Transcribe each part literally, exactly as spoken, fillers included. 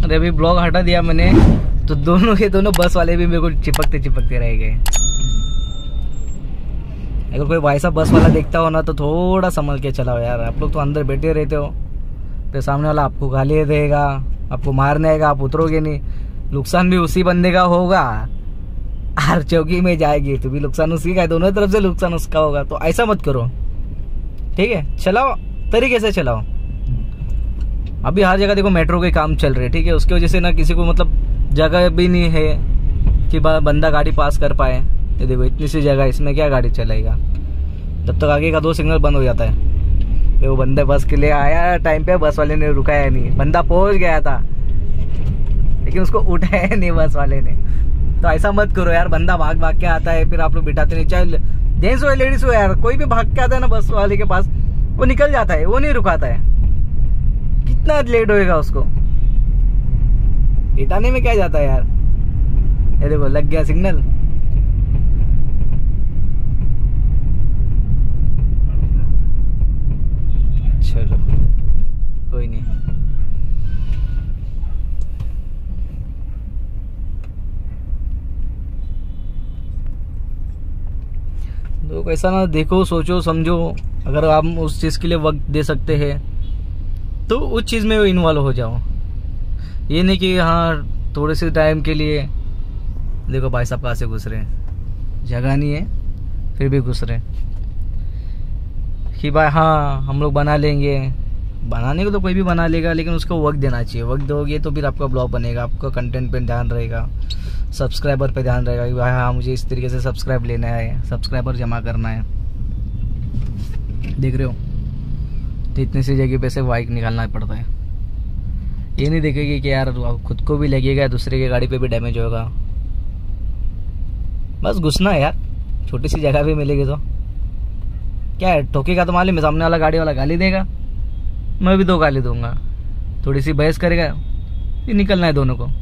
अरे अभी ब्लॉग हटा दिया मैंने तो दोनों के दोनों बस वाले भी मेरे को चिपकते चिपकते रह गए। अगर कोई भाई साहब बस वाला देखता हो ना तो थोड़ा संभल के चलाओ यार। आप लोग तो अंदर बैठे रहते हो, तो सामने वाला आपको गाली देगा, आपको मारने आएगा, आप उतरोगे नहीं, नुकसान भी उसी बंदे का होगा। हर चौकी में जाएगी तो भी नुकसान उसी का है, दोनों तरफ से नुकसान उसका होगा। तो ऐसा मत करो, ठीक है? चलाओ तरीके से चलाओ। अभी हर जगह देखो मेट्रो के काम चल रहे, ठीक है? उसकी वजह से ना किसी को मतलब जगह भी नहीं है कि बंदा गाड़ी पास कर पाए। ये देखो इतनी सी जगह, इसमें क्या गाड़ी चलाएगा? तब तक आगे का दो सिग्नल बंद हो जाता है। वो बंदे बस के लिए आया टाइम पे, बस वाले ने रुकाया नहीं, बंदा पहुंच गया था लेकिन उसको उठाया नहीं बस वाले ने। तो ऐसा मत करो यार, बंदा भाग भाग के आता है फिर आप लोग बिठाते नहीं, चाहे जेंट्स हो लेडीज हो यार, कोई भी भाग के आता है ना बस वाले के पास, वो निकल जाता है, वो नहीं रुकाता है। कितना लेट होएगा उसको, बिठाने में क्या जाता है यार। ये देखो लग गया सिग्नल। चलो कोई नहीं। तो कैसा ना देखो, सोचो समझो, अगर आप उस चीज़ के लिए वक्त दे सकते हैं तो उस चीज़ में इन्वॉल्व हो जाओ। ये नहीं कि हाँ थोड़े से टाइम के लिए, देखो भाई साहब कहाँ से घुस रहे हैं, जगह नहीं है फिर भी घुस रहे हैं कि भाई हाँ हम लोग बना लेंगे। बनाने को तो कोई भी बना लेगा, लेकिन उसको वक्त देना चाहिए। वक्त दोगे तो फिर आपका ब्लॉग बनेगा, आपका कंटेंट पे ध्यान रहेगा, सब्सक्राइबर पे ध्यान रहेगा कि भाई हाँ मुझे इस तरीके से सब्सक्राइब लेना है, सब्सक्राइबर जमा करना है। देख रहे हो तो इतनी सी जगह पे से बाइक निकालना पड़ता है। ये नहीं देखेगी कि यार खुद को भी लगेगा, दूसरे की गाड़ी पे भी डैमेज होगा। बस घुसना है यार, छोटी सी जगह भी मिलेगी तो क्या है, ठोकेगा तो मालूम है, सामने वाला गाड़ी वाला गाली देगा, मैं भी दो गाली दूंगा, थोड़ी सी बहस करेगा, ये निकलना है दोनों को।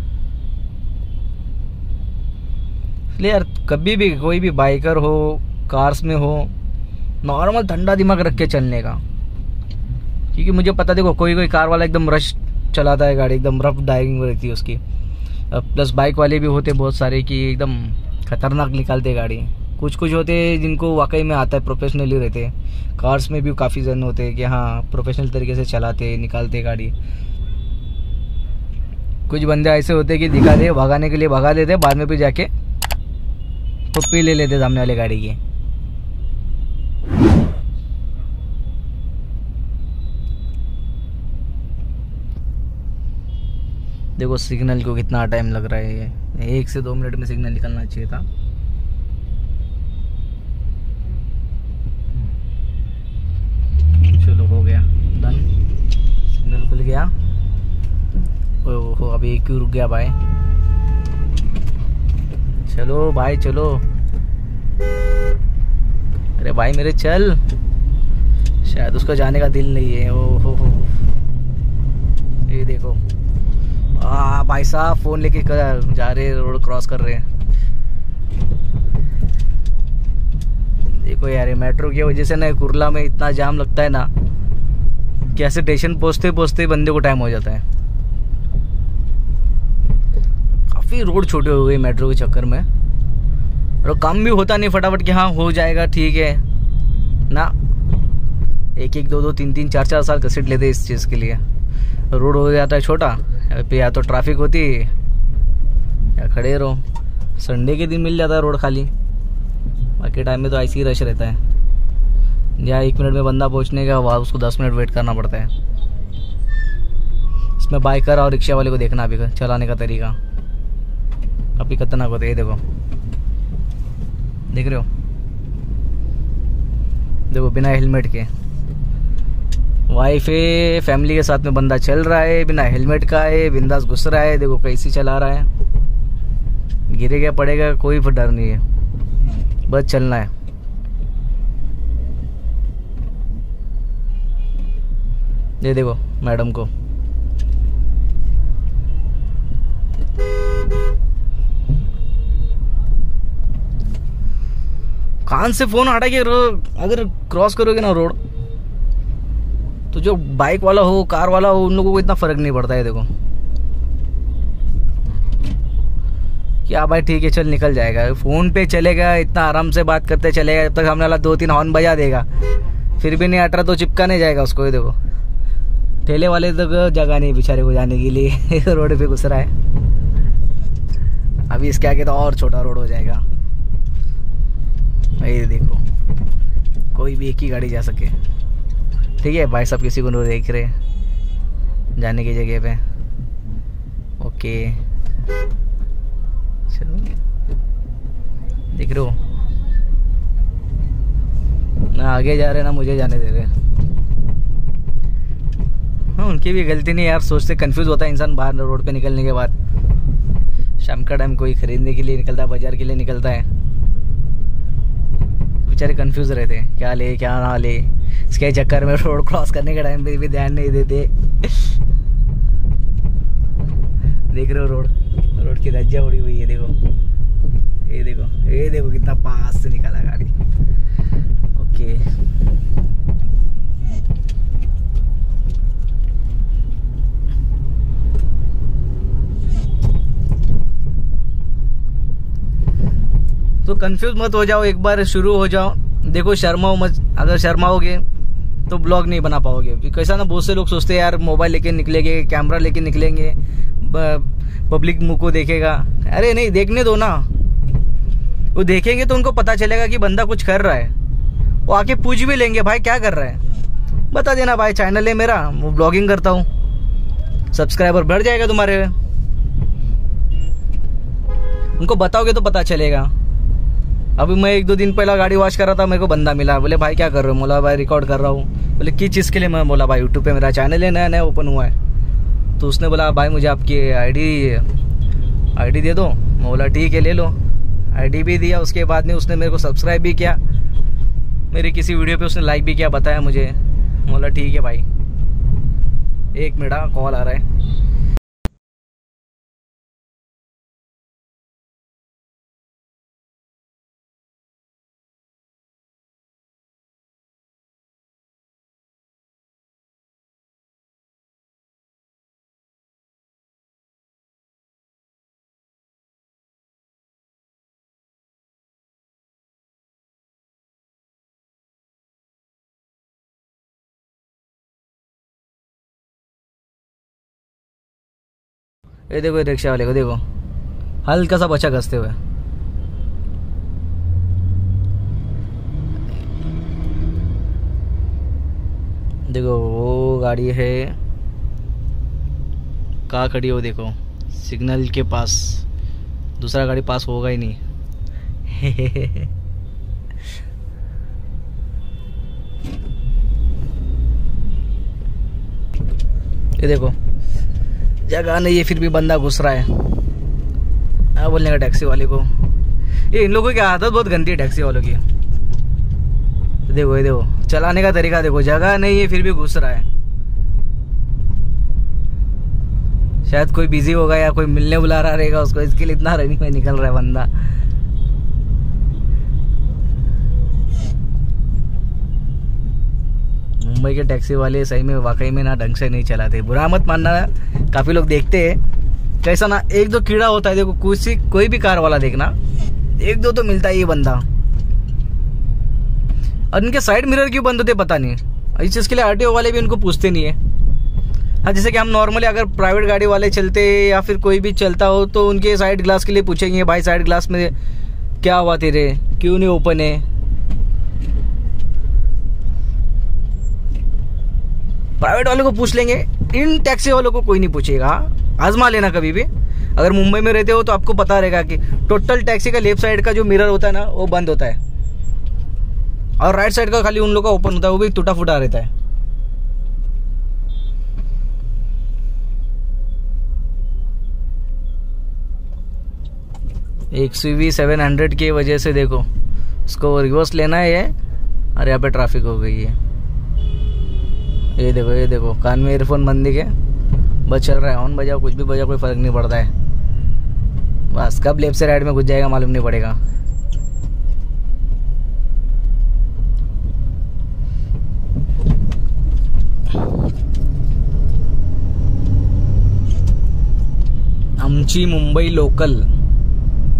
इसलिए यार कभी भी कोई भी बाइकर हो, कार्स में हो, नॉर्मल ठंडा दिमाग रख के चलने का। क्योंकि मुझे पता, देखो कोई कोई कार वाला एकदम रश चलाता है गाड़ी, एकदम रफ ड्राइविंग रहती है उसकी। प्लस बाइक वाले भी होते बहुत सारे कि एकदम खतरनाक निकालते गाड़ी। कुछ कुछ होते हैं जिनको वाकई में आता है, प्रोफेशनली रहते हैं। कार्स में भी काफ़ी जन होते हैं कि हाँ प्रोफेशनल तरीके से चलाते निकालते गाड़ी। कुछ बंदे ऐसे होते हैं कि दिखा दे, भगाने के लिए भगा देते, बाद में भी जाके पप्पी ले लेते सामने वाले गाड़ी की। देखो सिग्नल को कितना टाइम लग रहा है, ये एक से दो मिनट में सिग्नल निकलना चाहिए था। चलो हो गया डन, सिग्नल खुल गया। ओहो अभी एक क्यों रुक गया भाई। चलो भाई चलो, अरे भाई मेरे चल, शायद उसको जाने का दिल नहीं है। ओहो हो, ये देखो आ भाई साहब फोन लेके जा रहे, रोड क्रॉस कर रहे हैं। देखो यार ये मेट्रो की वजह से ना कुर्ला में इतना जाम लगता है ना, कैसे स्टेशन पहुंचते पहुंचते बंदे को टाइम हो जाता है। काफी रोड छोटे हो गए मेट्रो के चक्कर में, और काम भी होता नहीं फटाफट कि हाँ हो जाएगा ठीक है ना। एक एक दो दो तीन तीन चार चार साल घसीट लेते इस चीज़ के लिए। रोड हो जाता है छोटा, या तो ट्रैफिक होती या खड़े रहो। संडे के दिन मिल जाता है रोड खाली, बाकी टाइम में तो ऐसे ही रश रहता है। जहाँ एक मिनट में बंदा पहुँचने का, वहाँ उसको दस मिनट वेट करना पड़ता है। इसमें बाइकर और रिक्शा वाले को देखना अभी चलाने का तरीका अभी खतरनाक होता है। ये देखो देख रहे हो, देखो बिना हेलमेट के वाइफ है, फैमिली के साथ में बंदा चल रहा है, बिना हेलमेट का है, बिंदास घुस रहा है। देखो कैसी चला रहा है, गिरेगा पड़ेगा कोई डर नहीं है, बस चलना है। ये देखो मैडम को, कान से फोन हटा के अगर क्रॉस करोगे ना रोड, तो जो बाइक वाला हो कार वाला हो उन लोगों को इतना फर्क नहीं पड़ता है। देखो कि हाँ भाई ठीक है चल निकल जाएगा, फ़ोन पे चलेगा, इतना आराम से बात करते चलेगा, जब तक हमने वाला दो तीन हॉर्न बजा देगा फिर भी नहीं हट रहा तो चिपका नहीं जाएगा उसको। ये देखो ठेले वाले तो जगह नहीं बेचारे को जाने के लिए रोड पे घुस रहा है। अभी इसके आगे तो और छोटा रोड हो जाएगा। ये देखो कोई भी एक ही गाड़ी जा सके। ठीक है भाई, सब किसी को नहीं देख रहे जाने की जगह पे। ओके चलो देख रहे हो ना, आगे जा रहे ना मुझे जाने दे रहे। हाँ उनकी भी गलती नहीं यार, सोचते कंफ्यूज होता है इंसान बाहर रोड पे निकलने के बाद। शाम का टाइम कोई खरीदने के लिए निकलता है, बाजार के लिए निकलता है, बेचारे कंफ्यूज रहते हैं क्या ले क्या ना ले। इसके चक्कर में रोड क्रॉस करने के टाइम पे भी ध्यान नहीं देते। देख रहे हो रोड रोड की धज्जियाँ उड़ी हुई है। देखो ये देखो ये देखो कितना पास से निकाला गाड़ी। ओके तो कंफ्यूज मत हो जाओ, एक बार शुरू हो जाओ। देखो शर्माओ मत, अगर शर्माओगे तो ब्लॉग नहीं बना पाओगे। कैसा ना बहुत से लोग सोचते हैं यार मोबाइल लेके निकलेंगे, कैमरा लेके निकलेंगे, पब्लिक मुंह को देखेगा। अरे नहीं, देखने दो ना, वो देखेंगे तो उनको पता चलेगा कि बंदा कुछ कर रहा है। वो आके पूछ भी लेंगे भाई क्या कर रहा है, बता देना भाई चैनल है मेरा, वो ब्लॉगिंग करता हूँ, सब्सक्राइबर बढ़ जाएगा तुम्हारे। उनको बताओगे तो पता चलेगा। अभी मैं एक दो दिन पहला गाड़ी वॉश कर रहा था, मेरे को बंदा मिला, बोले भाई क्या कर रहे हो, बोला भाई रिकॉर्ड कर रहा हूँ। बोले किस चीज़ के लिए, मैं बोला भाई यूट्यूब पे मेरा चैनल है, नया नया ओपन हुआ है। तो उसने बोला भाई मुझे आपकी आईडी आईडी दे दो। मैं बोला ठीक है ले लो, आईडी भी दिया। उसके बाद में उसने मेरे को सब्सक्राइब भी किया, मेरी किसी वीडियो पे उसने लाइक भी किया, बताया मुझे। बोला ठीक है भाई, एक मिनट कॉल आ रहा है। ये देखो रिक्शा वाले को देखो, हल्का सा बचा घसते हुए। देखो वो गाड़ी है कहाँ खड़ी हो, देखो सिग्नल के पास। दूसरा गाड़ी पास होगा ही नहीं। ये देखो जगह नहीं है फिर भी बंदा घुस रहा है। क्या बोलने का टैक्सी वाले को, ये इन लोगों की आदत बहुत गंदी है टैक्सी वालों की। देखो ये देखो चलाने का तरीका देखो, जगह नहीं है फिर भी घुस रहा है। शायद कोई बिजी होगा या कोई मिलने बुला रहा रहेगा उसको, इसके लिए इतना रनिंग में निकल रहा है बंदा। मुंबई के टैक्सी वाले सही में वाकई में ना ढंग से नहीं चलाते, बुरा मत मानना। काफ़ी लोग देखते हैं कैसा ना, एक दो कीड़ा होता है। देखो किसी कोई भी कार वाला देखना, एक दो तो मिलता है ये बंदा। और इनके साइड मिरर क्यों बंद होते पता नहीं, इस चीज़ के लिए आरटीओ वाले भी इनको पूछते नहीं है। हाँ जैसे कि हम नॉर्मली अगर प्राइवेट गाड़ी वाले चलते या फिर कोई भी चलता हो तो उनके साइड ग्लास के लिए पूछेंगे भाई साइड ग्लास में क्या हुआ तेरे, क्यों नहीं ओपन है। प्राइवेट वालों को पूछ लेंगे, इन टैक्सी वालों को कोई नहीं पूछेगा। आजमा लेना कभी भी, अगर मुंबई में रहते हो तो आपको पता रहेगा कि टोटल टैक्सी का लेफ्ट साइड का जो मिरर होता है ना वो बंद होता है, और राइट साइड का खाली उन लोगों का ओपन होता है, वो भी टूटा फूटा रहता है। एक सीवी सेवन हंड्रेड की वजह से देखो उसको रिवर्स लेना है और यहाँ पे ट्रैफिक हो गई है। ये देखो ये देखो कान में ईयरफोन बंद के बस चल रहा है, ऑन बजाओ कुछ भी बजाओ कोई फर्क नहीं पड़ता है। बस कब लेफ्ट से राइट में घुस जाएगा मालूम नहीं पड़ेगा। आमची मुंबई लोकल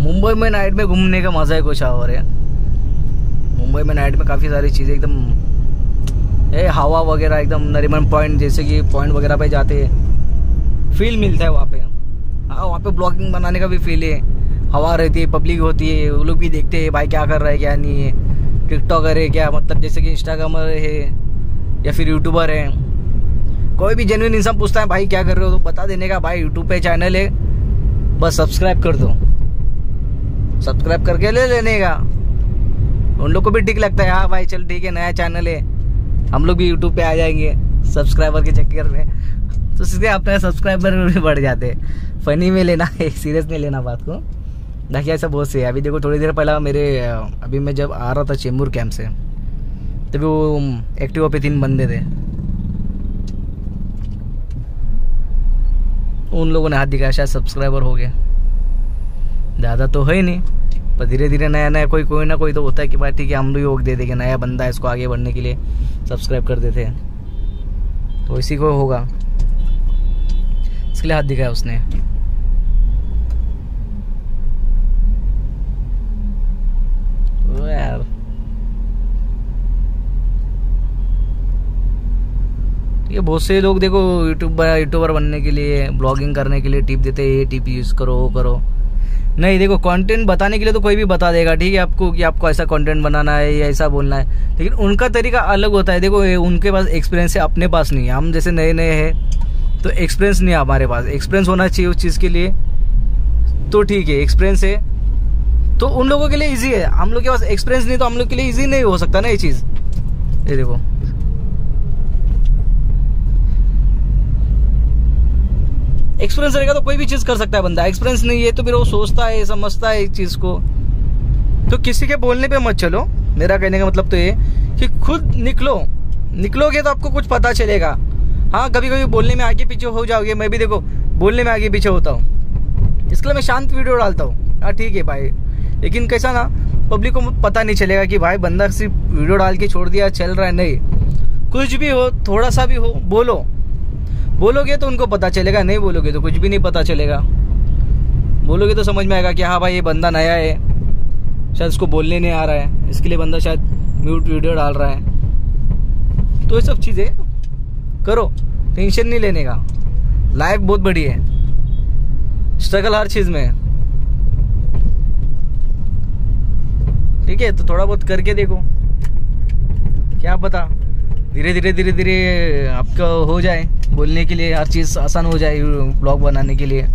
मुंबई में नाइट में घूमने का मजा ही कुछ और है। मुंबई में नाइट में काफ़ी सारी चीज़ें एकदम ए हवा वगैरह एकदम नरीमन पॉइंट जैसे कि पॉइंट वगैरह पे जाते हैं, फील मिलता है वहाँ पे। हाँ वहाँ पे ब्लॉगिंग बनाने का भी फील है, हवा रहती है, पब्लिक होती है, वो लोग भी देखते हैं भाई क्या कर रहा है क्या नहीं है, टिकटॉकर है क्या, मतलब जैसे कि इंस्टाग्रामर है या फिर यूट्यूबर है। कोई भी जेन्युइन इंसान पूछता है भाई क्या कर रहे हो, तो बता देने का भाई यूट्यूब पे चैनल है, बस सब्सक्राइब कर दो, सब्सक्राइब करके ले लेने का। उन लोग को भी ठीक लगता है, हाँ भाई चल ठीक है नया चैनल है, हम लोग भी यूट्यूब पे आ जाएंगे सब्सक्राइबर के चक्कर में, तो सीधे अपने सब्सक्राइबर भी बढ़ जाते हैं। फनी में लेना है, सीरियस नहीं लेना बात को। देखिए ऐसा बहुत से है। अभी देखो थोड़ी देर पहला मेरे अभी मैं जब आ रहा था चेंबूर कैंप से, तभी वो एक्टिवा पे तीन बंदे थे, उन लोगों ने हाथ दिखाया, शायद सब्सक्राइबर हो गए। ज़्यादा तो है ही नहीं, पर धीरे धीरे नया नया कोई कोई ना कोई तो होता है कि भाई ठीक है हम भी योग दे देंगे, नया बंदा है इसको आगे बढ़ने के लिए सब्सक्राइब कर देते हैं, तो इसी को होगा, इसके लिए हाथ दिखाया उसने। ओ यार ये बहुत से लोग देखो यूट्यूब यूट्यूबर बनने के लिए ब्लॉगिंग करने के लिए टिप देते हैं, ये टिप यूज़ करो वो करो। नहीं देखो कंटेंट बताने के लिए तो कोई भी बता देगा ठीक है आपको कि आपको ऐसा कंटेंट बनाना है या ऐसा बोलना है, लेकिन उनका तरीका अलग होता है। देखो उनके पास एक्सपीरियंस है, अपने पास नहीं है। हम जैसे नए नए हैं तो एक्सपीरियंस नहीं है हमारे पास, एक्सपीरियंस होना चाहिए उस चीज़ के लिए, तो ठीक है एक्सपीरियंस है तो उन लोगों के लिए ईजी है। हम लोग के पास एक्सपीरियंस नहीं तो हम लोग के लिए ईजी नहीं हो सकता ना ये चीज़। ये देखो एक्सपीरियंस रहेगा तो कोई भी चीज कर सकता है बंदा, एक्सपीरियंस नहीं है तो फिर वो सोचता है समझता है एक चीज को। तो किसी के बोलने पे मत चलो, मेरा कहने का मतलब तो ये कि खुद निकलो, निकलोगे तो आपको कुछ पता चलेगा। हाँ कभी कभी बोलने में आगे पीछे हो जाओगे, मैं भी देखो बोलने में आगे पीछे होता हूँ, इसके लिए मैं शांत वीडियो डालता हूँ। हाँ ठीक है भाई, लेकिन कैसा ना पब्लिक को पता नहीं चलेगा कि भाई बंदा सिर्फ वीडियो डाल के छोड़ दिया चल रहा है, नहीं कुछ भी हो थोड़ा सा भी हो बोलो, बोलोगे तो उनको पता चलेगा, नहीं बोलोगे तो कुछ भी नहीं पता चलेगा। बोलोगे तो समझ में आएगा कि हाँ भाई ये बंदा नया है, शायद उसको बोलने नहीं आ रहा है, इसके लिए बंदा शायद म्यूट वीडियो डाल रहा है। तो ये सब चीज़ें करो, टेंशन नहीं लेने का। लाइफ बहुत बड़ी है, स्ट्रगल हर चीज़ में है, ठीक है। तो थोड़ा बहुत करके देखो, क्या पता धीरे धीरे धीरे धीरे आपका हो जाए, बोलने के लिए हर चीज़ आसान हो जाए, ब्लॉग बनाने के लिए।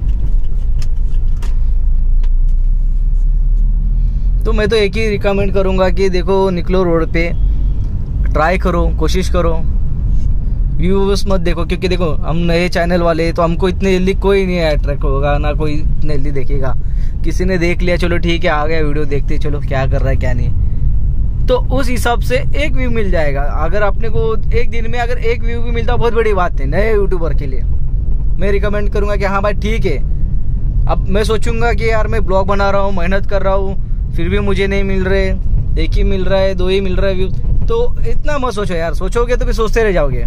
तो मैं तो एक ही रिकमेंड करूँगा कि देखो निकलो रोड पे, ट्राई करो, कोशिश करो, व्यूज मत देखो, क्योंकि देखो हम नए चैनल वाले तो हमको इतने जल्दी कोई नहीं अट्रैक्ट होगा, ना कोई इतने जल्दी देखेगा। किसी ने देख लिया चलो ठीक है आ गया वीडियो देखते, चलो क्या कर रहा है क्या नहीं, तो उस हिसाब से एक व्यू मिल जाएगा। अगर आपने को एक दिन में अगर एक व्यू भी मिलता बहुत बड़ी बात है नए यूट्यूबर के लिए। मैं रिकमेंड करूंगा कि हाँ भाई ठीक है, अब मैं सोचूंगा कि यार मैं ब्लॉग बना रहा हूँ, मेहनत कर रहा हूँ, फिर भी मुझे नहीं मिल रहे, एक ही मिल रहा है, दो ही मिल रहा है व्यू, तो इतना मत सोचो यार, सोचोगे तो फिर सोचते रह जाओगे।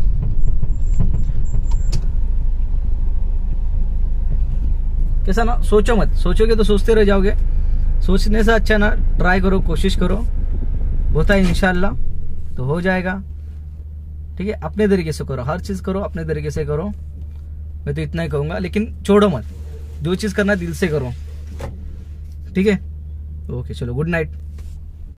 कैसा ना, सोचो मत, सोचोगे तो सोचते रह जाओगे। सोचने से अच्छा ना ट्राई करो, कोशिश करो, होता है इंशाल्लाह तो हो जाएगा, ठीक है। अपने तरीके से करो, हर चीज़ करो अपने तरीके से करो, मैं तो इतना ही कहूँगा। लेकिन छोड़ो मत, जो चीज़ करना दिल से करो, ठीक है। ओके चलो, गुड नाइट।